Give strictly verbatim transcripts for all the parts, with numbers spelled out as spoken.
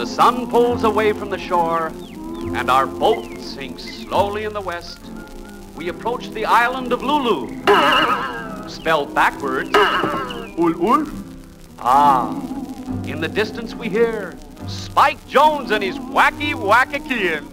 sun pulls away from the shore, and our boat sinks slowly in the west, we approach the island of Lulu, spelled backwards, Ul-Ul. Ah, in the distance we hear Spike Jones and his wacky Wakakians.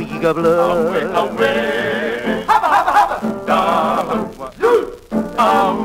Oh,